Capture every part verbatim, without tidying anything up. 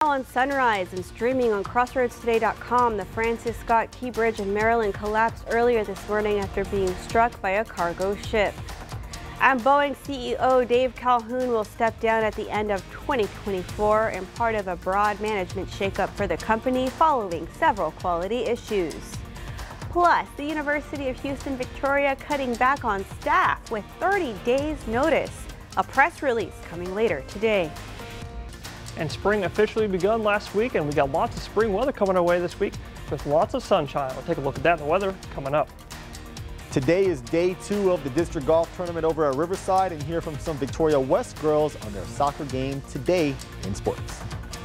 On Sunrise and streaming on crossroads today dot com, the Francis Scott Key Bridge in Maryland collapsed earlier this morning after being struck by a cargo ship. And Boeing C E O Dave Calhoun will step down at the end of twenty twenty-four in part of a broad management shakeup for the company following several quality issues. Plus, the University of Houston Victoria cutting back on staff with thirty days notice. A press release coming later today. And spring officially begun last week, and we got lots of spring weather coming our way this week with lots of sunshine. We'll take a look at that in the weather coming up. Today is day two of the district golf tournament over at Riverside, and hear from some Victoria West girls on their soccer game today in sports.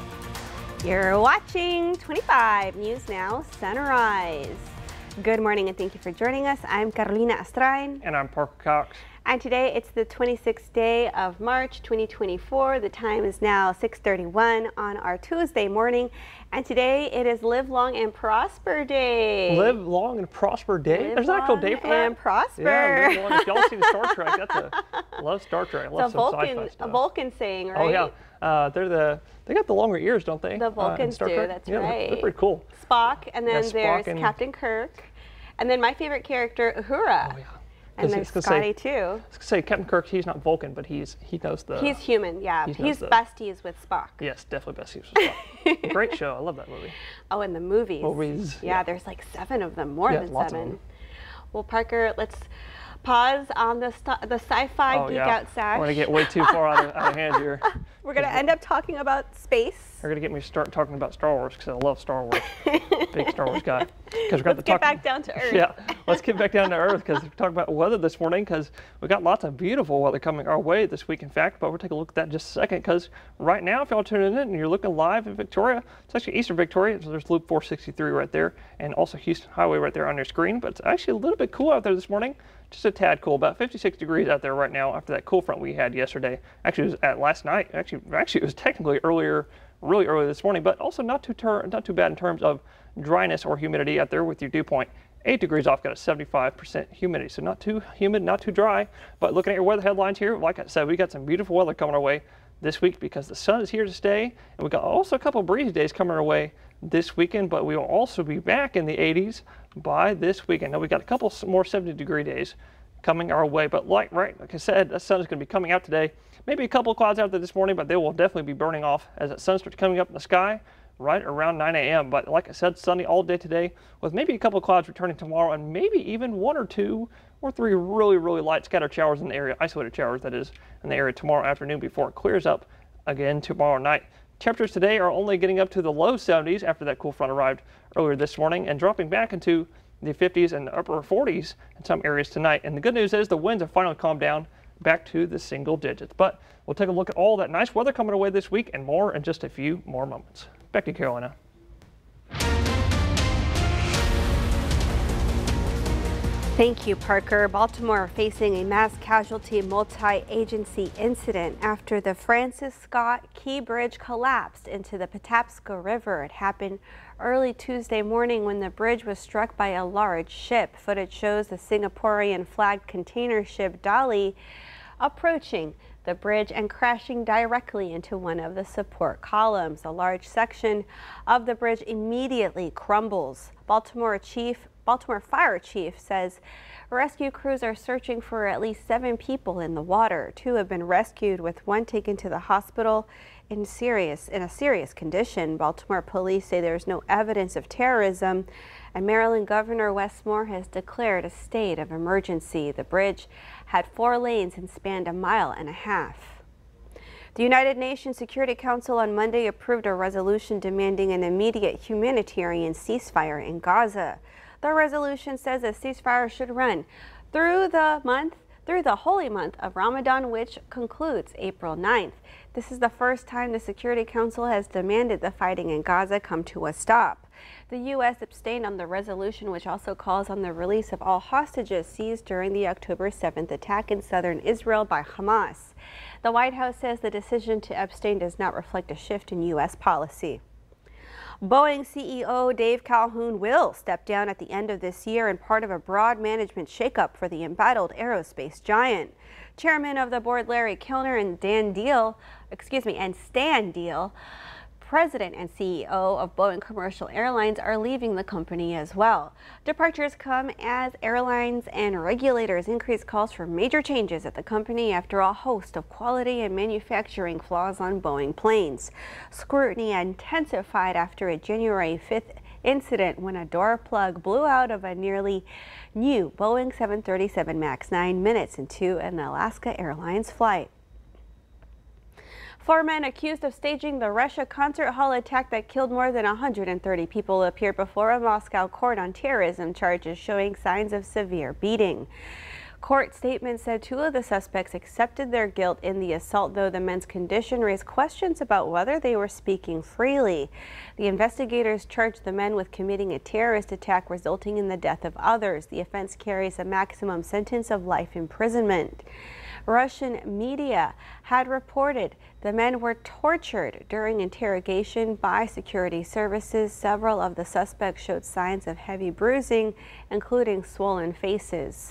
You're watching twenty-five News Now Sunrise. Good morning and thank you for joining us. I'm Carolina Astrain. And I'm Parker Cox. And today it's the twenty-sixth day of March twenty twenty-four. The time is now six thirty-one on our Tuesday morning. And today it is Live Long and Prosper Day. Live Long and Prosper Day? Live There's an actual day for that? and Prosper. Yeah, live long. If y'all see the Star Trek, that's a, I love Star Trek. I love It's a some Vulcan, sci-fi stuff. a Vulcan saying, right? Oh yeah, uh, they're the, they got the longer ears, don't they? The uh, in Vulcans Star do, Trek? that's yeah, right. They're, they're pretty cool. Spock, and then Yeah, Spock there's and- Captain Kirk. And then my favorite character, Uhura. Oh yeah. And there's Scotty say, too. I was gonna say Captain Kirk, he's not Vulcan, but he's he knows the. He's human, yeah. he knows He's the- besties with Spock. Yes, definitely besties with Spock. Great show. I love that movie. Oh, and the movies. Movies, Yeah, yeah. there's like seven of them, more Yeah, than lots of seven. them. Well, Parker, let's pause on the st the sci-fi Oh geek yeah. out sash. I want to get way too far out of, out of hand here. We're gonna end up talking about space. They're gonna get me to start talking about Star Wars because I love Star Wars. Big Star Wars guy. Because Let's get back down to Earth. Yeah, let's get back down to Earth because we're talking about weather this morning because we got lots of beautiful weather coming our way this week, in fact. But we'll take a look at that in just a second because right now, if y'all tuning in and you're looking live in Victoria, it's actually Eastern Victoria. So there's Loop four sixty-three right there, and also Houston Highway right there on your screen. But it's actually a little bit cool out there this morning. Just a tad cool, about fifty-six degrees out there right now after that cool front we had yesterday. Actually, it was at last night. Actually, actually, it was technically earlier, really early this morning, but also not too ter not too bad in terms of dryness or humidity out there with your dew point. Eight degrees off, got a seventy-five percent humidity, so not too humid, not too dry. But looking at your weather headlines here, like I said, we got some beautiful weather coming our way this week because the sun is here to stay, and we got also a couple of breezy days coming our way this weekend. But we will also be back in the eighties by this weekend. Now we got a couple more seventy degree days coming our way, but like right, like I said, the sun is going to be coming out today. Maybe a couple of clouds out there this morning, but they will definitely be burning off as that sun starts coming up in the sky right around nine A M But like I said, sunny all day today with maybe a couple of clouds returning tomorrow and maybe even one or two or three really, really light scattered showers in the area, isolated showers that is, in the area tomorrow afternoon before it clears up again tomorrow night. Temperatures today are only getting up to the low seventies after that cool front arrived earlier this morning and dropping back into the fifties and upper forties in some areas tonight. And the good news is the winds have finally calmed down back to the single digits. But we'll take a look at all that nice weather coming away this week and more in just a few more moments. Back to Carolina. Thank you, Parker. Baltimore facing a mass casualty multi-agency incident after the Francis Scott Key Bridge collapsed into the Patapsco River. It happened early Tuesday morning when the bridge was struck by a large ship. Footage shows the Singaporean flagged container ship Dali approaching the bridge and crashing directly into one of the support columns. A large section of the bridge immediately crumbles. Baltimore Chief Baltimore Fire Chief says rescue crews are searching for at least seven people in the water. Two have been rescued, with one taken to the hospital in serious in a serious condition. Baltimore police say there's no evidence of terrorism, and Maryland Governor Wes Moore has declared a state of emergency. The bridge had four lanes and spanned a mile and a half. The United Nations Security Council on Monday approved a resolution demanding an immediate humanitarian ceasefire in Gaza. The resolution says a ceasefire should run through the month, through the holy month of Ramadan, which concludes April ninth. This is the first time the Security Council has demanded the fighting in Gaza come to a stop. The U S abstained on the resolution, which also calls on the release of all hostages seized during the October seventh attack in southern Israel by Hamas. The White House says the decision to abstain does not reflect a shift in U S policy. Boeing C E O Dave Calhoun will step down at the end of this year in part of a broad management shakeup for the embattled aerospace giant. Chairman of the board Larry Kilner and Dan Deal, excuse me, and Stan Deal president and C E O of Boeing Commercial Airlines are leaving the company as well. Departures come as airlines and regulators increase calls for major changes at the company after a host of quality and manufacturing flaws on Boeing planes. Scrutiny intensified after a January fifth incident when a door plug blew out of a nearly new Boeing seven thirty-seven max nine minutes into an Alaska Airlines flight. Four men accused of staging the Russia concert hall attack that killed more than one hundred thirty people appeared before a Moscow court on terrorism charges showing signs of severe beating. Court statements said two of the suspects accepted their guilt in the assault, though the men's condition raised questions about whether they were speaking freely. The investigators charged the men with committing a terrorist attack resulting in the death of others. The offense carries a maximum sentence of life imprisonment. Russian media had reported the men were tortured during interrogation by security services. Several of the suspects showed signs of heavy bruising, including swollen faces.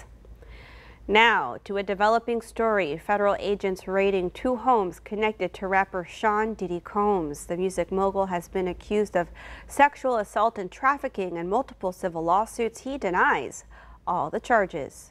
Now to a developing story. Federal agents raiding two homes connected to rapper Sean Diddy Combs. The music mogul has been accused of sexual assault and trafficking in multiple civil lawsuits. He denies all the charges.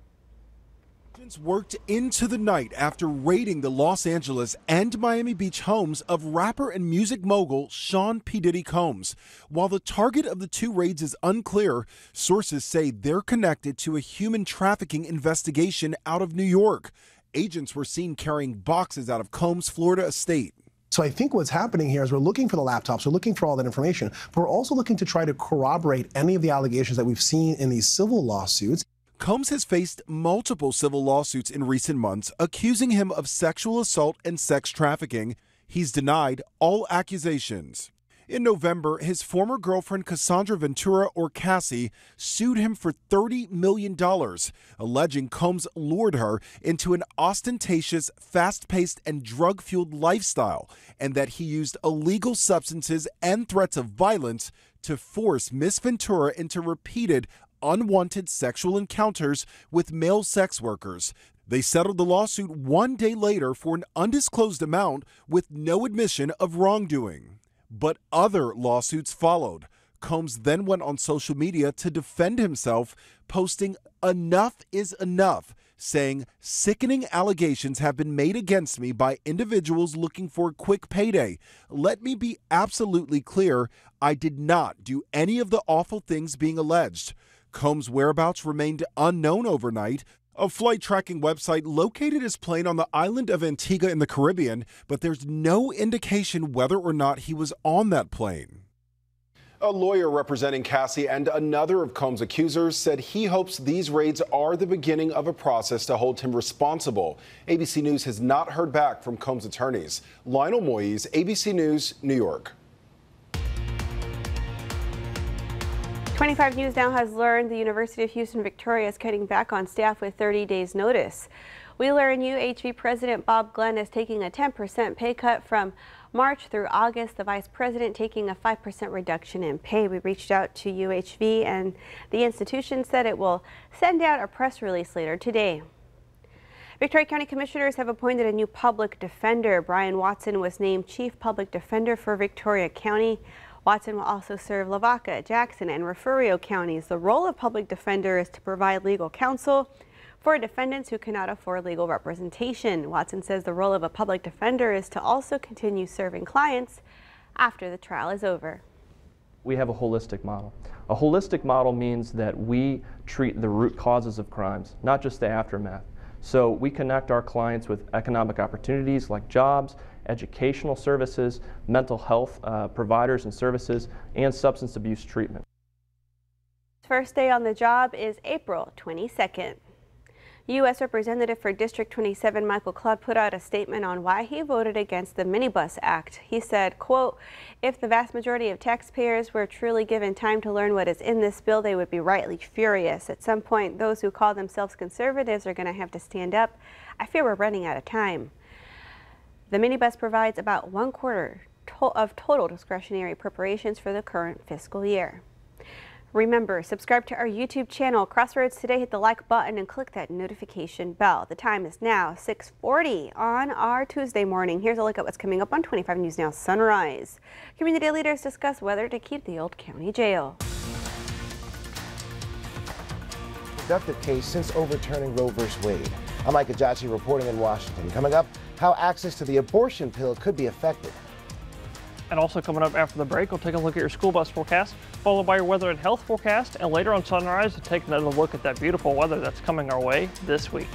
Agents worked into the night after raiding the Los Angeles and Miami Beach homes of rapper and music mogul Sean P. Diddy Combs. While the target of the two raids is unclear, sources say they're connected to a human trafficking investigation out of New York. Agents were seen carrying boxes out of Combs' Florida estate. So I think what's happening here is we're looking for the laptops, we're looking for all that information, but we're also looking to try to corroborate any of the allegations that we've seen in these civil lawsuits. Combs has faced multiple civil lawsuits in recent months accusing him of sexual assault and sex trafficking. He's denied all accusations. In November, his former girlfriend Cassandra Ventura, or Cassie, sued him for thirty million dollars, alleging Combs lured her into an ostentatious, fast-paced, and drug-fueled lifestyle, and that he used illegal substances and threats of violence to force Miss Ventura into repeated unwanted sexual encounters with male sex workers. They settled the lawsuit one day later for an undisclosed amount with no admission of wrongdoing. But other lawsuits followed. Combs then went on social media to defend himself, posting "Enough is enough," saying, "Sickening allegations have been made against me by individuals looking for a quick payday. Let me be absolutely clear, I did not do any of the awful things being alleged." Combs' whereabouts remained unknown overnight. A flight tracking website located his plane on the island of Antigua in the Caribbean, but there's no indication whether or not he was on that plane. A lawyer representing Cassie and another of Combs' accusers said he hopes these raids are the beginning of a process to hold him responsible. A B C News has not heard back from Combs' attorneys. Lionel Moise, A B C News, New York. twenty-five News Now has learned the University of Houston Victoria is cutting back on staff with thirty days notice. We learn U H V President Bob Glenn is taking a ten percent pay cut from March through August, the Vice President taking a five percent reduction in pay. We reached out to U H V and the institution said it will send out a press release later today. Victoria County Commissioners have appointed a new public defender. Brian Watson was named Chief Public Defender for Victoria County. Watson will also serve Lavaca, Jackson, and Refugio counties. The role of public defender is to provide legal counsel for defendants who cannot afford legal representation. Watson says the role of a public defender is to also continue serving clients after the trial is over. We have a holistic model. A holistic model means that we treat the root causes of crimes, not just the aftermath. So we connect our clients with economic opportunities like jobs, educational services, mental health uh, providers and services, and substance abuse treatment. First day on the job is April twenty-second. U S Representative for District twenty-seven Michael Cludd put out a statement on why he voted against the Minibus Act. He said, quote, "If the vast majority of taxpayers were truly given time to learn what is in this bill, they would be rightly furious. At some point, those who call themselves conservatives are going to have to stand up. I fear we're running out of time." The minibus provides about one quarter to of total discretionary appropriations for the current fiscal year. Remember, subscribe to our YouTube channel, Crossroads Today. Hit the like button and click that notification bell. The time is now six forty on our Tuesday morning. Here's a look at what's coming up on twenty-five News Now Sunrise. Community leaders discuss whether to keep the old county jail. Productive case since overturning Roe versus Wade. I'm Mike Ajachi reporting in Washington. Coming up, how access to the abortion pill could be affected. And also coming up after the break, we'll take a look at your school bus forecast, followed by your weather and health forecast, and later on Sunrise, we'll take another look at that beautiful weather that's coming our way this week.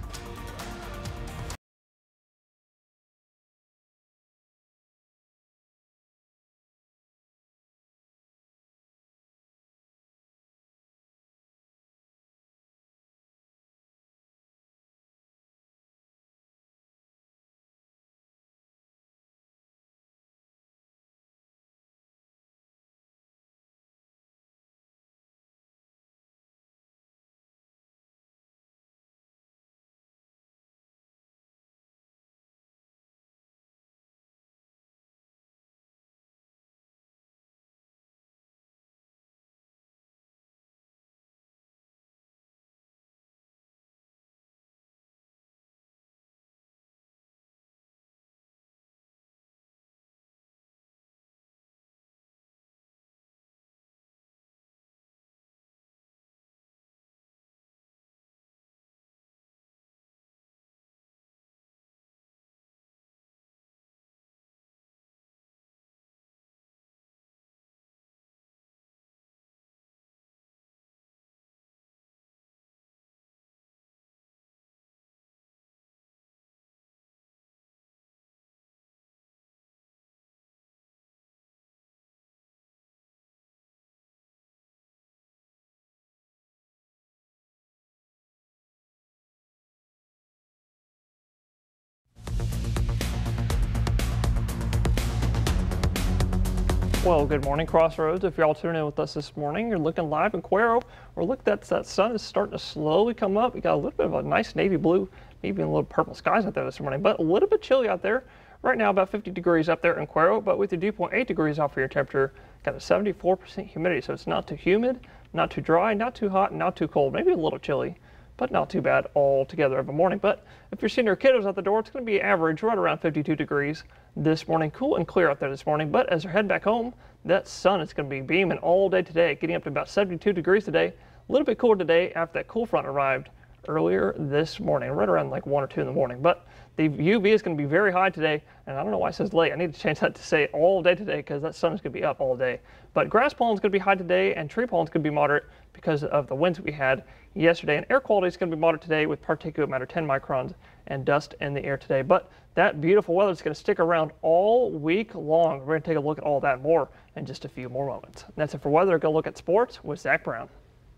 Well, good morning, Crossroads. If y'all tuning in with us this morning, you're looking live in Cuero. We're looking at that sun is starting to slowly come up. We got a little bit of a nice navy blue, maybe a little purple skies out there this morning, but a little bit chilly out there. Right now, about fifty degrees up there in Cuero, but with your dew point eight degrees off for your temperature, got a seventy-four percent humidity, so it's not too humid, not too dry, not too hot, not too cold, maybe a little chilly, but not too bad altogether of a morning. But if you're seeing your kiddos out the door, it's going to be average right around fifty-two degrees this morning. Cool and clear out there this morning, but as you're heading back home, that sun is going to be beaming all day today, getting up to about seventy-two degrees today. A little bit cooler today after that cool front arrived earlier this morning, right around like one or two in the morning. But the U V is going to be very high today, and I don't know why it says late. I need to change that to say all day today because that sun is going to be up all day. But grass pollen is going to be high today, and tree pollen is going to be moderate because of the winds we had yesterday. And air quality is going to be moderate today with particulate matter ten microns and dust in the air today. But that beautiful weather is going to stick around all week long. We're going to take a look at all that more in just a few more moments. And that's it for weather. Go look at sports with Zach Brown.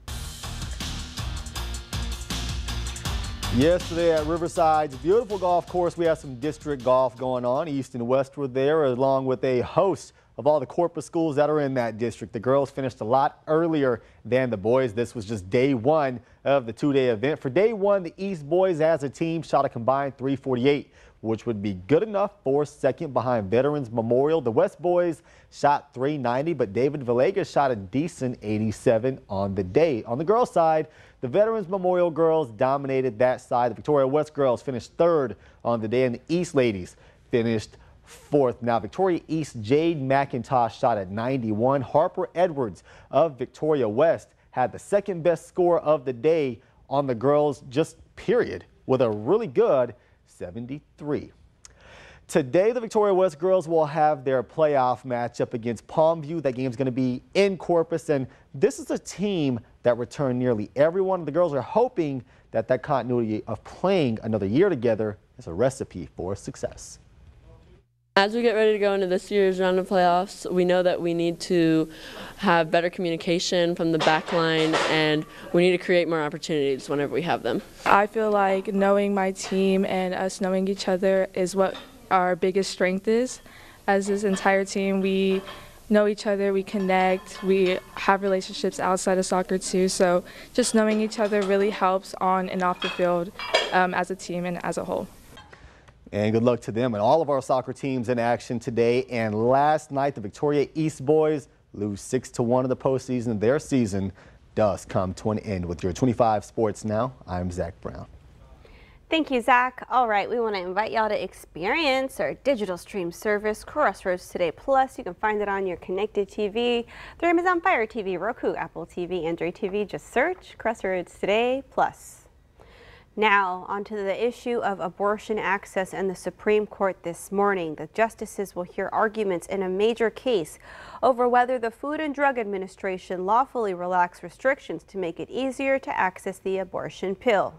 Yesterday at Riverside's beautiful golf course, we had some district golf going on. East and West were there, along with a host of all the corporate schools that are in that district. The girls finished a lot earlier than the boys. This was just day one of the two-day event. For day one, the East boys as a team shot a combined three forty-eight, which would be good enough for second behind Veterans Memorial. The West boys shot three ninety, but David Villegas shot a decent eighty-seven on the day. On the girls' side, the Veterans Memorial girls dominated that side. The Victoria West girls finished third on the day, and the East ladies finished fourth. Now, Victoria East Jade McIntosh shot at ninety-one. Harper Edwards of Victoria West had the second best score of the day on the girls, just period, with a really good seventy-three. Today, the Victoria West girls will have their playoff matchup against Palmview. That game's going to be in Corpus, and this is a team that returned nearly everyone. The girls are hoping that that continuity of playing another year together is a recipe for success. As we get ready to go into this year's round of playoffs, we know that we need to have better communication from the back line, and we need to create more opportunities whenever we have them. I feel like knowing my team and us knowing each other is what our biggest strength is. As this entire team, we know each other, we connect, we have relationships outside of soccer too, so just knowing each other really helps on and off the field um, as a team and as a whole. And good luck to them and all of our soccer teams in action today. And last night, the Victoria East boys lose six to one in the postseason. Their season does come to an end. With your twenty-five Sports Now, I'm Zach Brown. Thank you, Zach. All right, we want to invite y'all to experience our digital stream service, Crossroads Today Plus. You can find it on your connected T V through Amazon Fire T V, Roku, Apple T V, Android T V. Just search Crossroads Today Plus. Now, onto the issue of abortion access and the Supreme Court this morning. The justices will hear arguments in a major case over whether the Food and Drug Administration lawfully relaxed restrictions to make it easier to access the abortion pill.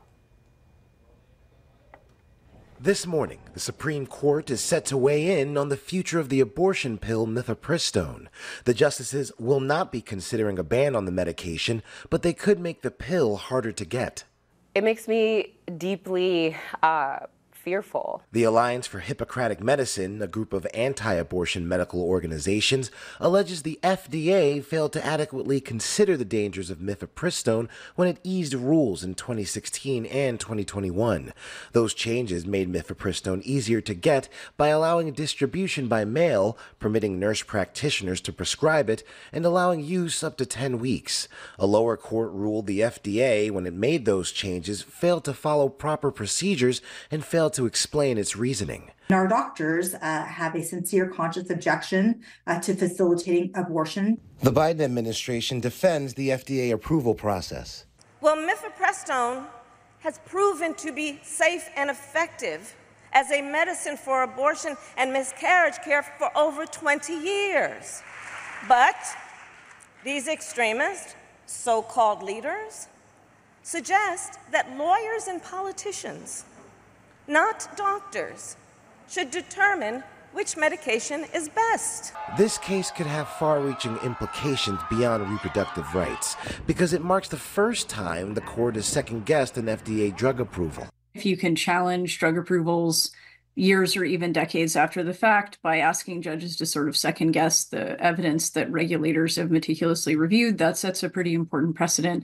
This morning, the Supreme Court is set to weigh in on the future of the abortion pill mifepristone. The justices will not be considering a ban on the medication, but they could make the pill harder to get. It makes me deeply uh, fearful. The Alliance for Hippocratic Medicine, a group of anti-abortion medical organizations, alleges the F D A failed to adequately consider the dangers of mifepristone when it eased rules in twenty sixteen and twenty twenty-one. Those changes made mifepristone easier to get by allowing distribution by mail, permitting nurse practitioners to prescribe it, and allowing use up to ten weeks. A lower court ruled the F D A, when it made those changes, failed to follow proper procedures and failed to explain its reasoning. Our doctors uh, have a sincere conscious objection uh, to facilitating abortion. The Biden administration defends the F D A approval process. Well, mifepristone has proven to be safe and effective as a medicine for abortion and miscarriage care for over twenty years. But these extremist so-called leaders suggest that lawyers and politicians, not doctors, should determine which medication is best. This case could have far-reaching implications beyond reproductive rights because it marks the first time the court has second-guessed an F D A drug approval. If you can challenge drug approvals years or even decades after the fact by asking judges to sort of second-guess the evidence that regulators have meticulously reviewed, that sets a pretty important precedent.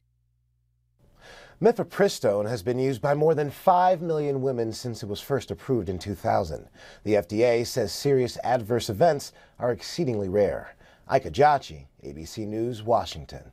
Mifepristone has been used by more than five million women since it was first approved in two thousand. The F D A says serious adverse events are exceedingly rare. Ika Jachi, A B C News, Washington.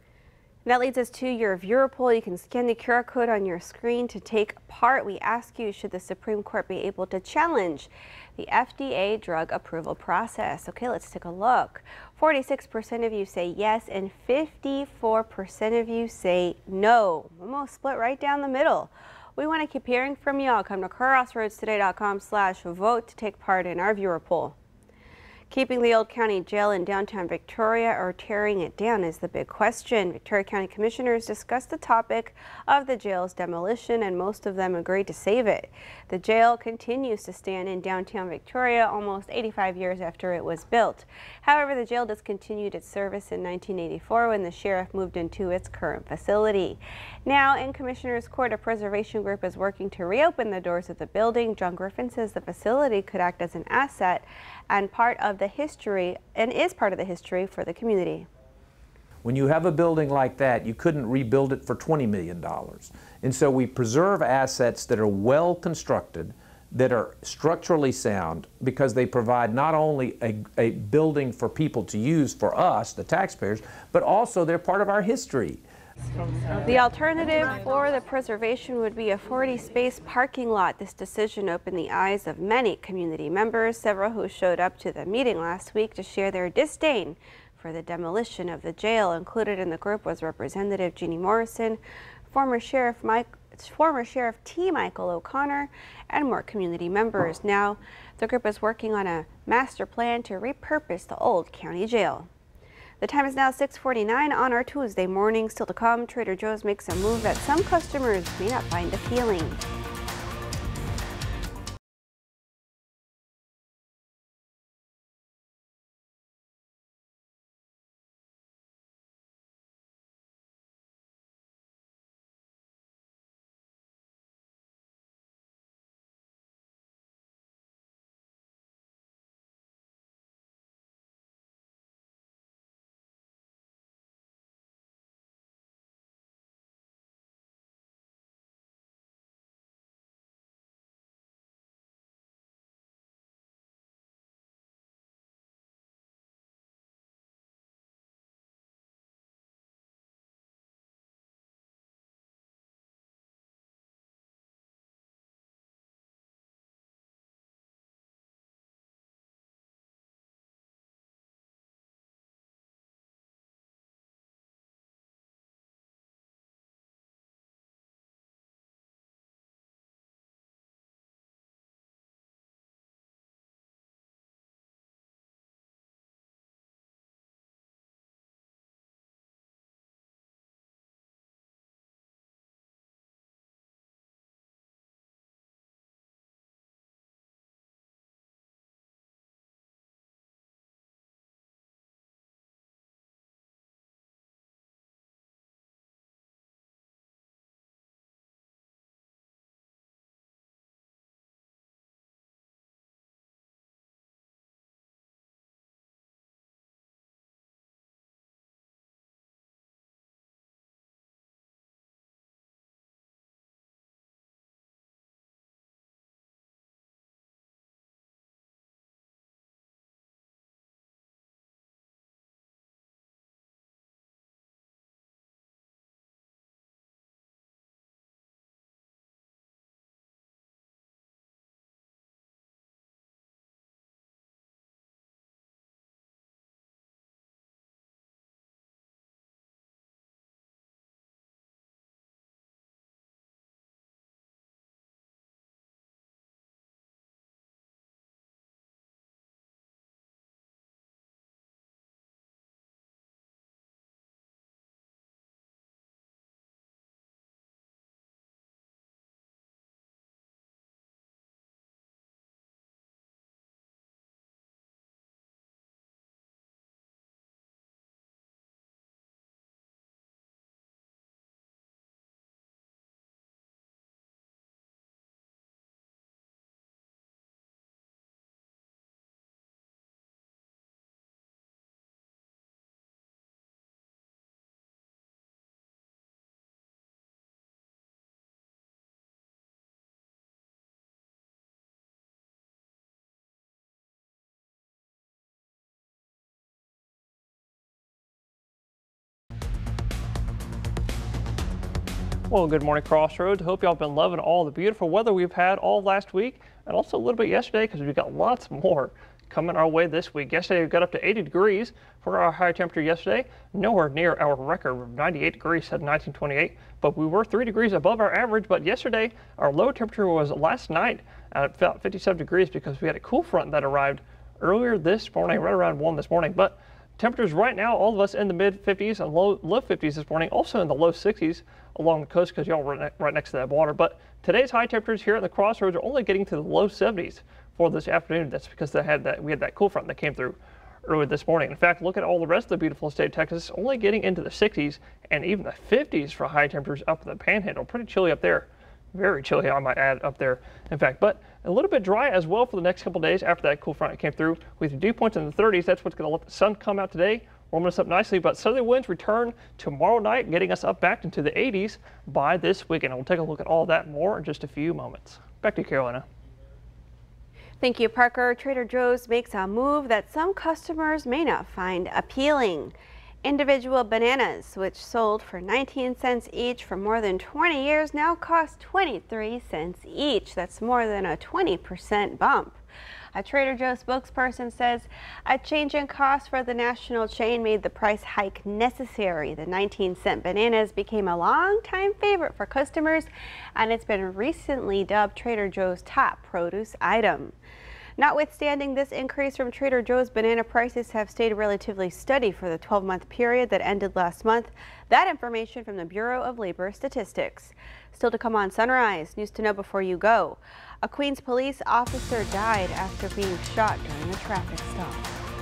That leads us to your viewer poll. You can scan the Q R code on your screen to take part. We ask you, should the Supreme Court be able to challenge the F D A drug approval process? Okay, let's take a look. forty-six percent of you say yes and fifty-four percent of you say no. Almost split right down the middle. We want to keep hearing from y'all. Come to crossroads today dot com slash vote to take part in our viewer poll. Keeping the old county jail in downtown Victoria or tearing it down is the big question. Victoria County Commissioners discussed the topic of the jail's demolition, and most of them agreed to save it. The jail continues to stand in downtown Victoria almost eighty-five years after it was built. However, the jail discontinued its service in nineteen eighty-four when the sheriff moved into its current facility. Now, in Commissioners Court, a preservation group is working to reopen the doors of the building. John Griffin says the facility could act as an asset and part of the history and is part of the history for the community. When you have a building like that, you couldn't rebuild it for twenty million dollars. And so we preserve assets that are well constructed, that are structurally sound, because they provide not only a, a building for people to use, for us, the taxpayers, but also they're part of our history. The alternative for the preservation would be a forty space parking lot. This decision opened the eyes of many community members, several who showed up to the meeting last week to share their disdain for the demolition of the jail. Included in the group was Representative Jeannie Morrison, former Sheriff Mike, former Sheriff T. Michael O'Connor, and more community members. Now, the group is working on a master plan to repurpose the old county jail. The time is now six forty-nine on our Tuesday morning. Still to come, Trader Joe's makes a move that some customers may not find appealing. Well, good morning, Crossroads. Hope y'all been loving all the beautiful weather we've had all last week and also a little bit yesterday because we've got lots more coming our way this week. Yesterday we got up to eighty degrees for our high temperature yesterday. Nowhere near our record of ninety-eight degrees set in nineteen twenty-eight, but we were three degrees above our average. But yesterday our low temperature was last night at about fifty-seven degrees because we had a cool front that arrived earlier this morning, right around one this morning. But temperatures right now, all of us in the mid fifties and low low fifties this morning, also in the low sixties along the coast because y'all were ne right next to that water. But today's high temperatures here at the Crossroads are only getting to the low seventies for this afternoon. That's because they had that we had that cool front that came through earlier this morning. In fact, look at all the rest of the beautiful state of Texas, only getting into the sixties and even the fifties for high temperatures up in the Panhandle. Pretty chilly up there. Very chilly, I might add, up there, in fact. But a little bit dry as well for the next couple days after that cool front came through. With dew points in the thirties, that's what's going to let the sun come out today, warming us up nicely. But southerly winds return tomorrow night, getting us up back into the eighties by this weekend. We'll take a look at all that more in just a few moments. Back to you, Carolina. Thank you, Parker. Trader Joe's makes a move that some customers may not find appealing. Individual bananas, which sold for nineteen cents each for more than twenty years, now cost twenty-three cents each. That's more than a twenty percent bump. A Trader Joe's spokesperson says a change in cost for the national chain made the price hike necessary. The nineteen cent bananas became a longtime favorite for customers, and it's been recently dubbed Trader Joe's top produce item. Notwithstanding this increase from Trader Joe's, banana prices have stayed relatively steady for the twelve month period that ended last month. That information from the Bureau of Labor Statistics. Still to come on Sunrise, news to know before you go. A Queens police officer died after being shot during a traffic stop.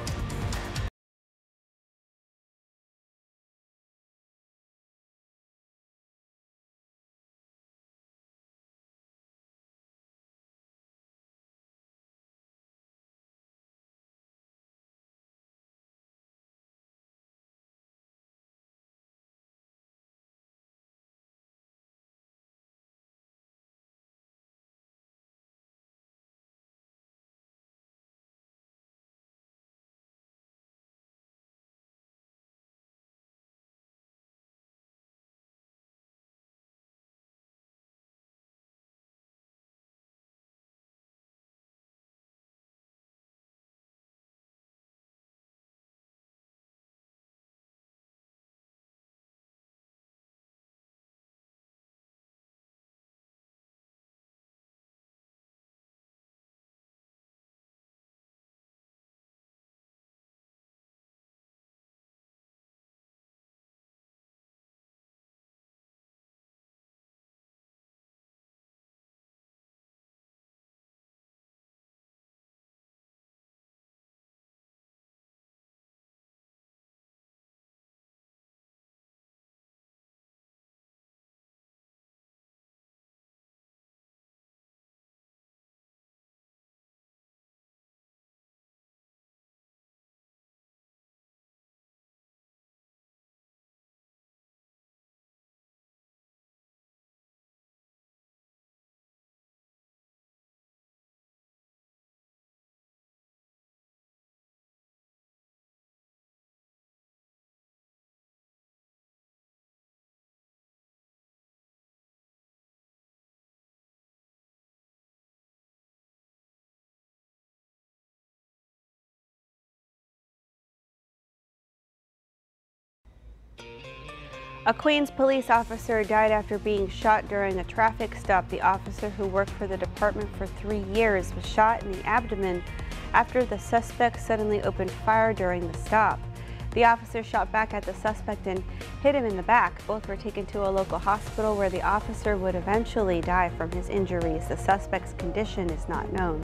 A Queens police officer died after being shot during a traffic stop. The officer, who worked for the department for three years, was shot in the abdomen after the suspect suddenly opened fire during the stop. The officer shot back at the suspect and hit him in the back. Both were taken to a local hospital where the officer would eventually die from his injuries. The suspect's condition is not known.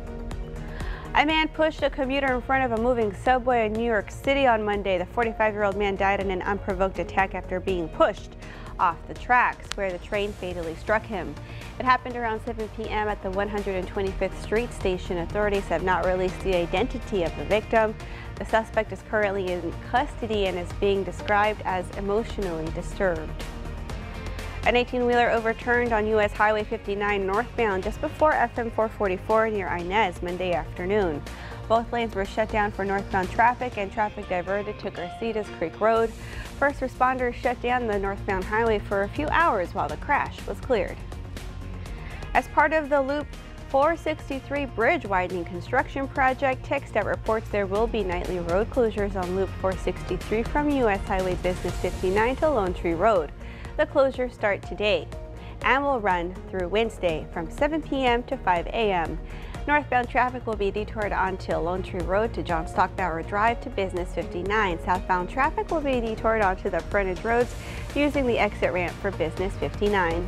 A man pushed a commuter in front of a moving subway in New York City on Monday. The forty-five-year-old man died in an unprovoked attack after being pushed off the tracks, where the train fatally struck him. It happened around seven p m at the one hundred twenty-fifth Street station. Authorities have not released the identity of the victim. The suspect is currently in custody and is being described as emotionally disturbed. An eighteen-wheeler overturned on U S Highway fifty-nine northbound just before F M four forty-four near Inez Monday afternoon. Both lanes were shut down for northbound traffic and traffic diverted to Garcitas Creek Road. First responders shut down the northbound highway for a few hours while the crash was cleared. As part of the Loop four sixty-three bridge widening construction project, TxDOT reports there will be nightly road closures on Loop four sixty-three from U S Highway Business fifty-nine to Lone Tree Road. The closures start today and will run through Wednesday from seven p m to five a m Northbound traffic will be detoured onto Lone Tree Road to John Stockbauer Drive to Business fifty-nine. Southbound traffic will be detoured onto the frontage roads using the exit ramp for Business fifty-nine.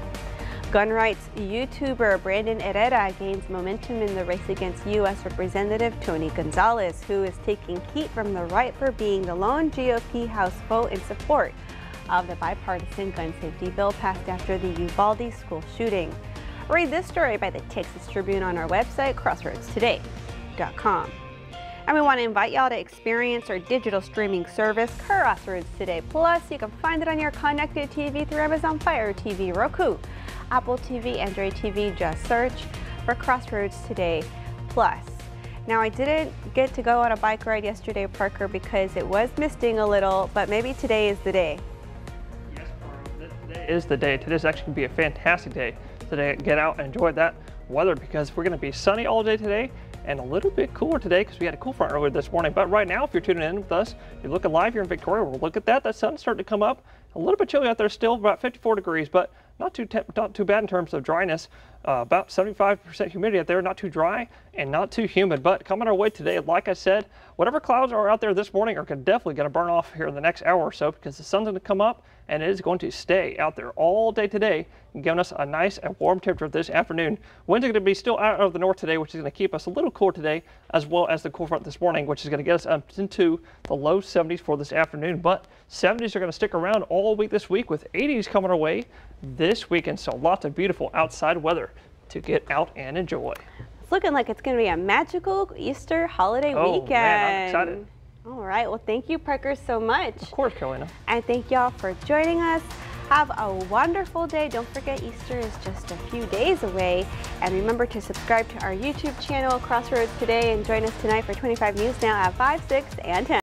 Gun rights YouTuber Brandon Herrera gains momentum in the race against U S Representative Tony Gonzalez, who is taking heat from the right for being the lone G O P House vote in support of the bipartisan gun safety bill passed after the Uvalde school shooting. Read this story by the Texas Tribune on our website, crossroads today dot com. And we want to invite y'all to experience our digital streaming service, Crossroads Today Plus. You can find it on your connected T V through Amazon Fire T V, Roku, Apple T V, Android T V. Just search for Crossroads Today Plus. Now, I didn't get to go on a bike ride yesterday, Parker, because it was misting a little, but maybe today is the day. Yes, Carl, today is the day. Today's actually going to be a fantastic day. Today, get out and enjoy that weather because we're going to be sunny all day today and a little bit cooler today because we had a cool front earlier this morning. But right now, if you're tuning in with us, you're looking live here in Victoria, we'll look at that. That sun's starting to come up. A little bit chilly out there still, about fifty-four degrees, but not too not too bad in terms of dryness. Uh, about seventy-five percent humidity out there, not too dry and not too humid. But coming our way today, like I said, whatever clouds are out there this morning are definitely going to burn off here in the next hour or so because the sun's going to come up and it is going to stay out there all day today and giving us a nice and warm temperature this afternoon. Winds are going to be still out of the north today, which is going to keep us a little cool today, as well as the cool front this morning, which is going to get us up into the low seventies for this afternoon. But seventies are going to stick around all week this week with eighties coming our way this weekend. So lots of beautiful outside weather to get out and enjoy. It's looking like it's going to be a magical Easter holiday oh, weekend. Man, I'm excited. All right. Well, thank you, Parker, so much. Of course, Carolina. And thank y'all for joining us. Have a wonderful day. Don't forget, Easter is just a few days away. And remember to subscribe to our YouTube channel, Crossroads Today, and join us tonight for twenty-five News Now at five, six, and ten.